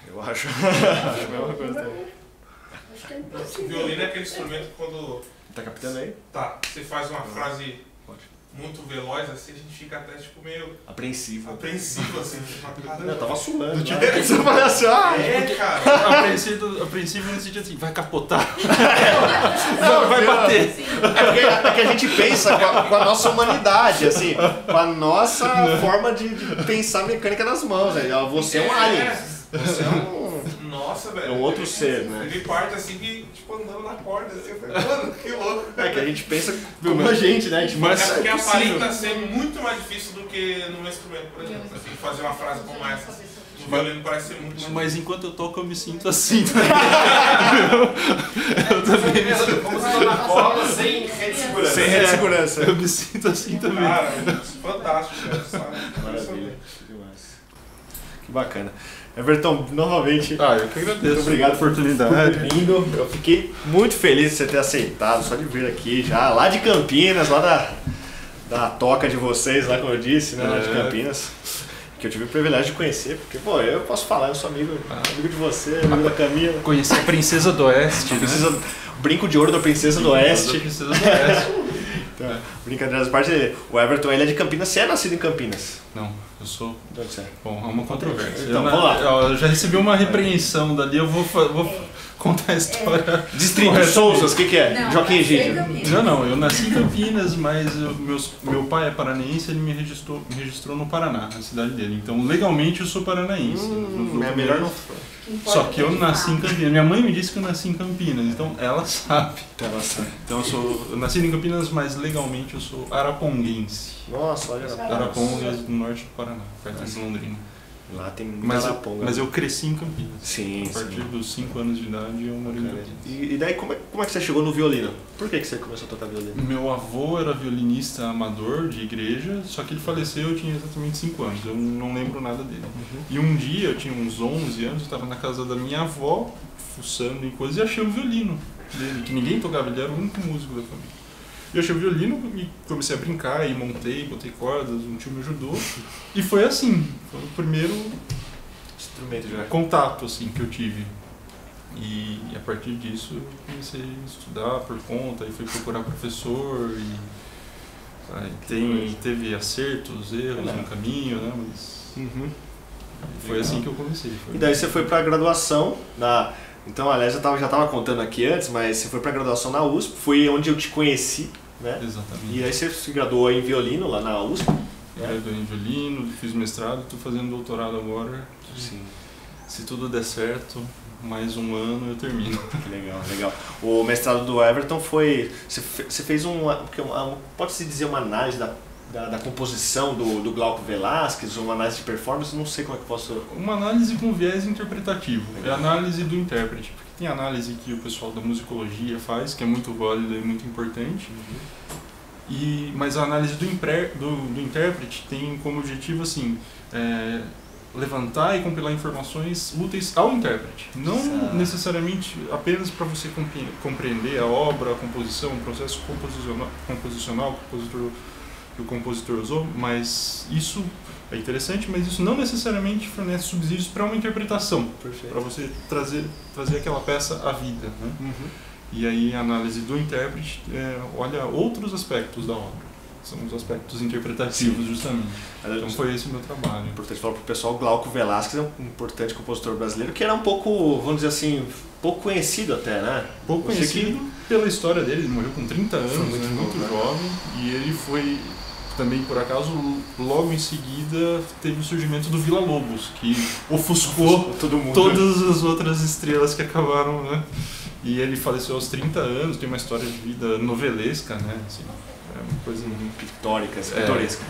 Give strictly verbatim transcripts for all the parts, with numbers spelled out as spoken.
Eu acho. Acho a mesma coisa também. Acho que é O impossível. violino é aquele instrumento que quando Tá captando aí? tá, você faz uma frase Pode. muito veloz, assim, a gente fica até tipo meio Apreensivo. apreensivo, assim, tipo, caramba. Eu tava suando. tipo, né? Você fala assim, ah, É, cara. Apreensivo, apreensivo no sentido assim, vai capotar, não, vai não. bater. É porque, é que a gente pensa com a, com a nossa humanidade, assim, com a nossa forma de, de pensar mecânica nas mãos. Né? Você é um alien. Você é um. Nossa, velho. É um outro ele, ser, né? Ele parte assim, e, tipo, andando na corda, assim, eu falei, mano, que louco. É que a gente pensa como a gente, né? A gente Mas- pensa, É porque é possível. aparenta ser muito mais difícil do que no meu instrumento, por exemplo. Assim, fazer uma frase como essa. No violino parece ser muito mais Mas enquanto eu toco eu me sinto assim. Eu também me sinto, Como se fosse na corda sem rede de segurança. Sem rede de segurança. eu me sinto assim também. Cara, fantástico, cara, sabe? Maravilha. Demais. Que bacana. Everton, novamente, Ah, eu que agradeço. muito obrigado a oportunidade. por ter vindo. Eu fiquei muito feliz de você ter aceitado, só de vir aqui já, lá de Campinas, lá da, da toca de vocês, lá como eu disse, né, lá de É. Campinas. Que eu tive o privilégio de conhecer, porque, pô, eu posso falar, eu sou amigo, amigo de você, amigo da Camila. Conheci a Princesa do Oeste, né? Princesa, brinco de ouro da Princesa do Da Oeste. Princesa do Oeste. Então, brincadeiras à parte, o Everton ele é de Campinas, você é nascido em Campinas? Não, eu sou... De onde você é? Bom, é uma controvérsia. Então, eu, vamos lá. Eu já recebi uma repreensão dali, eu vou, fa- vou contar a história. Distrito correta. Souzas, o que que é? Não, Joaquim nasceu em Egídio. Campinas. Não, não, eu nasci em Campinas, mas eu- meus, meu pai é paranaense, ele me registrou, me registrou no Paraná, na cidade dele. Então, legalmente, eu sou paranaense. Hum, Nos é melhor não... documentos. Que importa Só que eu é de nasci em fato. Campinas. Minha mãe me disse que eu nasci em Campinas, então ela sabe. Nossa, Então, eu sou eu nasci em Campinas, mas legalmente eu sou araponguense. Nossa, olha lá. Arapongas do norte do Paraná, perto de Londrina. Lá tem muita Mas eu, araponga. mas eu cresci em Campinas. Sim, A partir sim. dos cinco anos de idade eu morei em Cara, Campinas. E, e daí, como é, como é que você chegou no violino? Por que, que você começou a tocar violino? Meu avô era violinista amador de igreja, só que ele faleceu, eu tinha exatamente cinco anos, eu não lembro nada dele. E um dia, eu tinha uns onze anos, eu estava na casa da minha avó, fuçando em coisas, e achei o violino dele, que ninguém tocava, ele era o único músico da família. Eu achei o violino e comecei a brincar, e montei, botei cordas, um tio me ajudou, e foi assim, foi o primeiro Instrumento já. contato assim que eu tive. E, e a partir disso eu comecei a estudar por conta e fui procurar professor e aí tem, teve acertos, erros no caminho, né? Mas Uhum. foi assim que eu comecei. Foi. E daí você foi pra graduação na... Então, aliás, eu tava, já estava contando aqui antes, mas você foi pra graduação na U S P, foi onde eu te conheci, né? Exatamente. E aí você se graduou em violino lá na U S P. Eu graduei em violino, fiz mestrado, estou fazendo doutorado agora. Sim. Se tudo der certo, mais um ano eu termino. Legal, legal. O mestrado do Everton foi... Você fe- você fez um... Pode-se dizer uma análise da, da, da composição do, do Glauco Velasquez, uma análise de performance, não sei como é que posso... Uma análise com viés interpretativo, é a análise do intérprete. Porque tem análise que o pessoal da musicologia faz, que é muito válida e muito importante. E, mas a análise do, impre, do, do intérprete tem como objetivo assim, é, levantar e compilar informações úteis ao intérprete. Não Exato. necessariamente apenas para você compre- compreender a obra, a composição, o processo composicional, composicional que, o compositor, que o compositor usou, mas isso é interessante, mas isso não necessariamente fornece subsídios para uma interpretação, para Perfeito. você trazer, trazer aquela peça à vida, né? Uhum. E aí a análise do intérprete é, olha outros aspectos da obra. São os aspectos interpretativos, justamente. Então foi esse o meu trabalho. É importante falar para o pessoal, Glauco Velasquez é um importante compositor brasileiro que era um pouco, vamos dizer assim, pouco conhecido até, né? Pouco Eu sei que- conhecido pela história dele, ele morreu com trinta anos, Foi muito né, novo, muito né? jovem, e ele foi também, por acaso, logo em seguida teve o surgimento do Vila Lobos, que ofuscou Todo mundo. todas as outras estrelas que acabaram, né? E ele faleceu aos trinta anos, tem uma história de vida novelesca, né? Assim, é uma coisa muito... Pictórica, pitoresca.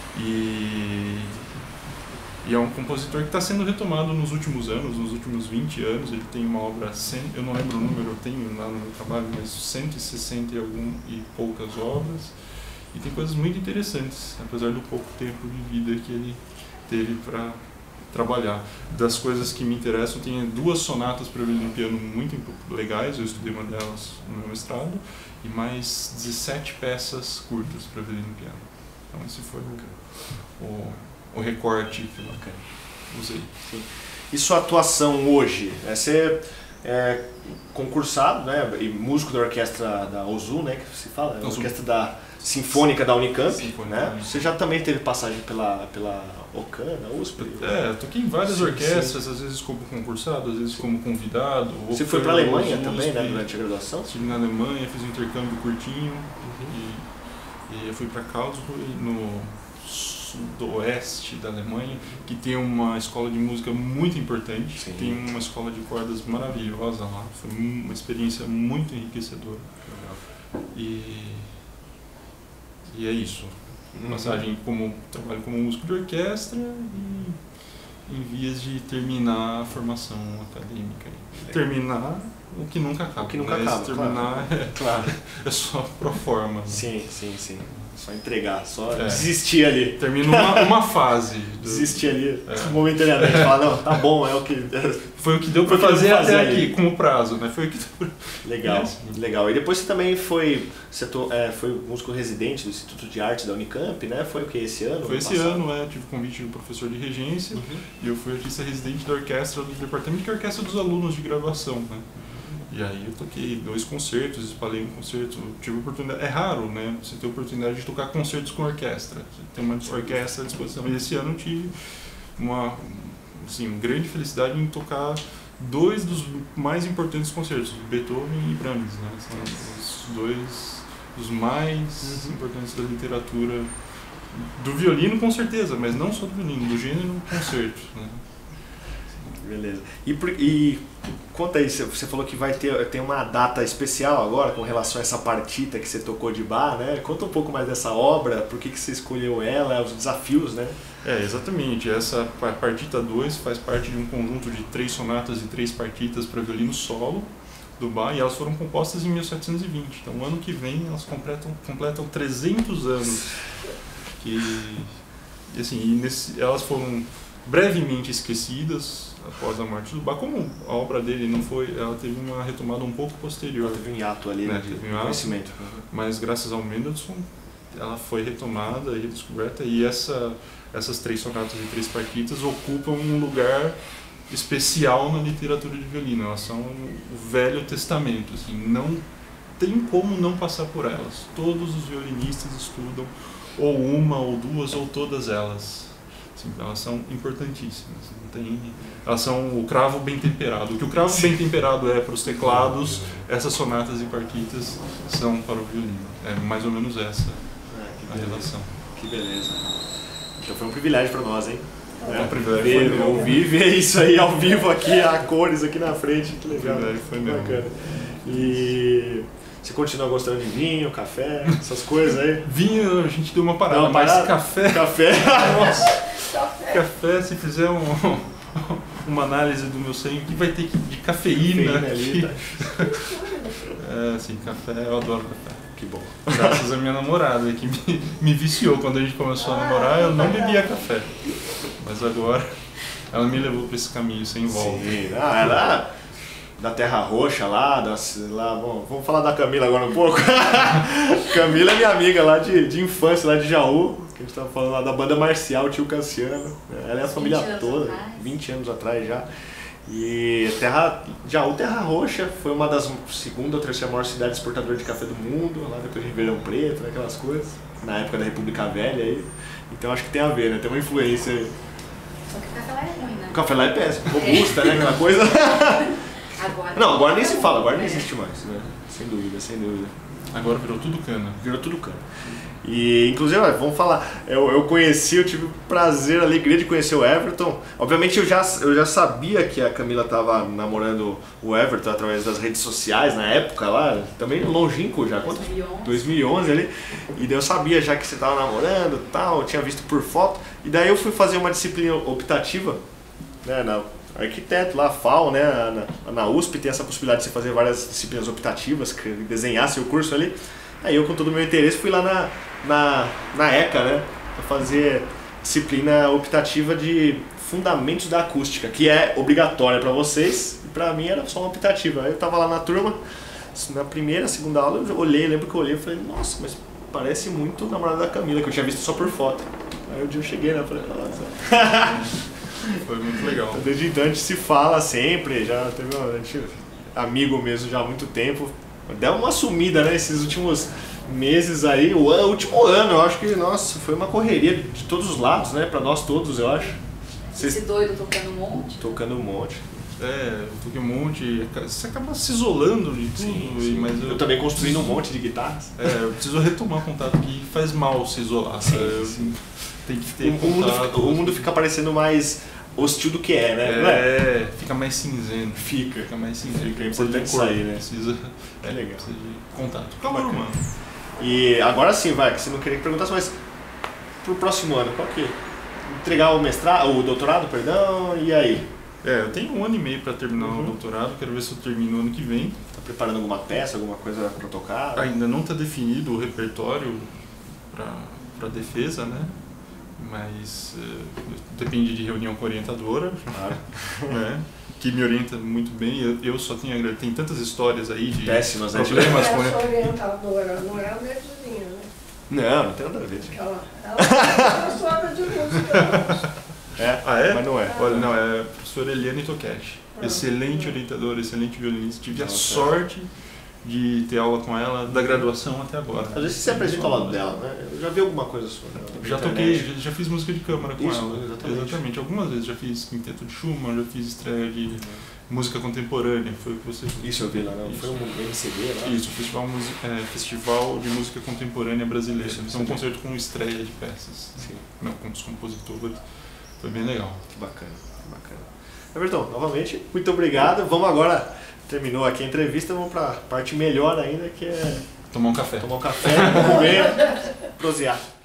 E, e é um compositor que está sendo retomado nos últimos anos, nos últimos vinte anos. Ele tem uma obra, cem, eu não lembro o número, eu tenho lá no meu trabalho, mas cento e sessenta e, algum, e poucas obras. E tem coisas muito interessantes, apesar do pouco tempo de vida que ele teve para trabalhar. Das coisas que me interessam, tem duas sonatas para violino e piano muito legais, eu estudei uma delas no meu mestrado, e mais dezessete peças curtas para violino e piano. Então esse foi o, o, o recorte que eu usei. Sim. e sua atuação hoje? É, você é concursado, né, e músico da orquestra da O Z U, né, que se fala, a orquestra da Sinfônica da Unicamp, Sinfônica, né? Você já também teve passagem pela, pela OCAN, U S P? É, eu toquei em várias sim, orquestras, sim. às vezes como concursado, às vezes como convidado. Você foi para a Alemanha também, né, durante a graduação? Estive na Alemanha, fiz um intercâmbio curtinho, uhum. e, e eu fui para Karlsruhe, no sudoeste da Alemanha, que tem uma escola de música muito importante, sim. Tem uma escola de cordas maravilhosa lá, foi uma experiência muito enriquecedora. E, e é isso. Passagem como trabalho como músico de orquestra e em vias de terminar a formação acadêmica. É. Terminar o que nunca acaba. O que nunca acaba, terminar claro. É, claro. é só pro forma. Né? Sim, sim, sim. Só entregar, só é. desistir ali. Termina uma, uma fase. Do... Desistir ali, é. momentaneamente. Falar, não, tá bom, é o que... Foi o que deu pra fazer, fazer até ali. Aqui, como prazo, né? Foi o que deu. Legal, é. legal. E depois você também foi, você to, é, foi músico residente do Instituto de Artes da Unicamp, né? Foi o que, esse ano? Foi esse passado? ano, é. Tive convite do professor de regência, uhum. E eu fui artista residente da orquestra, do departamento de orquestra dos alunos de graduação, né? E aí eu toquei dois concertos, espalhei um concerto, tive oportunidade, é raro, né, você ter a oportunidade de tocar concertos com orquestra, você tem uma orquestra à disposição, e esse ano eu tive uma, assim, uma grande felicidade em tocar dois dos mais importantes concertos, Beethoven e Brahms, né, são os dois os mais uhum. importantes da literatura, do violino com certeza, mas não só do violino, do gênero concerto, né. Beleza. E, e conta aí, você falou que vai ter tem uma data especial agora com relação a essa partita que você tocou de bar, né? Conta um pouco mais dessa obra, por que, que você escolheu ela, os desafios, né? É, exatamente. Essa partita dois faz parte de um conjunto de três sonatas e três partitas para violino solo do bar, e elas foram compostas em mil setecentos e vinte. Então, ano que vem, elas completam, completam trezentos anos. Que, e, assim, e nesse, elas foram brevemente esquecidas após a morte do Bach, como a obra dele não foi, ela teve uma retomada um pouco posterior. Ela teve um hiato ali, né, de teve um conhecimento. Mas graças ao Mendelssohn, ela foi retomada e redescoberta, e essa, essas três sonatas e três partitas ocupam um lugar especial na literatura de violino. Elas são o Velho Testamento, assim, não tem como não passar por elas. Todos os violinistas estudam ou uma, ou duas, ou todas elas. Assim, elas são importantíssimas. Não tem, elas são o cravo bem temperado. O que o cravo Sim. bem temperado é para os teclados, essas sonatas e partitas são para o violino. É mais ou menos essa ah, a relação. Que beleza. Então foi um privilégio para nós, hein? É um privilégio. Ver, foi meu. Ouvir, ver isso aí ao vivo aqui, a cores aqui na frente. Que legal. O privilégio foi meu. Bacana. E você continua gostando de vinho, café, essas coisas aí? Vinho a gente deu uma parada, uma parada? mas café... Café? Nossa! Café, se fizer um, uma análise do meu sangue, que vai ter que, de cafeína, cafeína ali, tá? É, assim, café, eu adoro café. Que bom. Graças à minha namorada, que me, me viciou. Quando a gente começou a namorar, eu não bebia café. Mas agora, ela me levou para esse caminho sem volta. Sim, ah, ela... da Terra Roxa lá, das, lá vamos, vamos falar da Camila agora um pouco. Camila é minha amiga lá de, de infância, lá de Jaú, que a gente estava falando lá da banda marcial, tio Cassiano. Ela é a família toda, vinte anos atrás já. E Terra, Jaú, Terra Roxa, foi uma das segunda ou terceira maior cidades exportadoras de café do mundo, lá depois de Ribeirão Preto, né, aquelas coisas, na época da República Velha aí. Então acho que tem a ver, né? Tem uma influência aí. Só que o café lá é ruim, né? O café lá é péssimo, robusta, né? Aquela coisa. Agora, não, agora nem se fala, agora nem existe mais, né? Sem dúvida, sem dúvida. Agora virou tudo cana. Virou tudo cana. E, inclusive, vamos falar, eu, eu conheci, eu tive o prazer, a alegria de conhecer o Everton. Obviamente eu já, eu já sabia que a Camila estava namorando o Everton através das redes sociais na época lá, também longínquo já, quanto? dois mil e onze ali. E daí eu sabia já que você estava namorando e tal, eu tinha visto por foto. E daí eu fui fazer uma disciplina optativa, né, na arquiteto lá, F A U, né, na, na U S P tem essa possibilidade de você fazer várias disciplinas optativas, que desenhar seu curso ali. Aí eu, com todo o meu interesse, fui lá na, na, na ECA, né, para fazer disciplina optativa de Fundamentos da Acústica, que é obrigatória para vocês, e para mim era só uma optativa. Aí eu tava lá na turma, na primeira, segunda aula, eu olhei, lembro que eu olhei e falei, nossa, mas parece muito o namorado da Camila, que eu tinha visto só por foto. Aí um dia eu cheguei, né, eu falei, nossa... Foi muito legal. Desde então a gente se fala sempre, já teve um a gente, amigo mesmo já há muito tempo. Deu uma sumida, né, esses últimos meses aí, o ano, último ano, eu acho que, nossa, foi uma correria de todos os lados, né, pra nós todos, eu acho. Esse doido tocando um monte. Tocando um monte. É, eu toquei um monte, você acaba se isolando de tudo, Sim, e- sim. mas eu, Eu também construindo um monte de guitarras. É, eu preciso retomar contato, que faz mal se isolar, Sim, sabe? Eu- sim. Tem que O, ter o mundo, contato. fica- o mundo fica parecendo mais hostil do que é, né? Não é? É, fica mais cinzento. Fica. Fica mais cinzento. Fica, é Precisa de importante corpo, sair, né? Precisa, É legal. precisa de contato. Calor Bacana. humano. E agora sim, vai, que você não queria que perguntasse, mas pro próximo ano, qual que é? Entregar o mestrado, o doutorado, perdão, e aí? É, eu tenho um ano e meio para terminar Uhum. o doutorado, quero ver se eu termino ano que vem. Tá preparando alguma peça, alguma coisa pra tocar? Ainda não está definido o repertório para defesa, né? Mas eh, depende de reunião com a orientadora, Claro. né? Que me orienta muito bem. Eu, eu só tenho a agra- tem tantas histórias aí de Péssimas, né? problemas É com a sua orientadora, não é a minha vizinha, né? Não, não tem nada a ver. gente. Ela, ela é professora de música. É? Ah, é? Mas não é. Olha, não, é a professora Eliane Tokeshi. Ah. Excelente orientadora, excelente violinista. Tive a Nossa. sorte de ter aula com ela da graduação até agora. Às vezes você apresenta ao lado dela, né? Eu já vi alguma coisa sua. Né? Na Já internet. toquei, já, já fiz música de câmara com Isso, ela. exatamente. Algumas vezes já fiz quinteto de Schumann, já fiz estreia de música contemporânea, foi o que você viu. Isso eu vi lá, não? Isso. Foi um M C D lá? Isso, Festival, Musi- é, Festival de Música Contemporânea Brasileira. Isso, Então, um sim. concerto com estreia de peças, Sim. não, com os compositores. Foi bem legal. Que bacana, que bacana. Everton, novamente, muito obrigado. Vamos agora, terminou aqui a entrevista, vamos pra parte melhor ainda, que é Tomar um café. tomar um café, comer, prosear.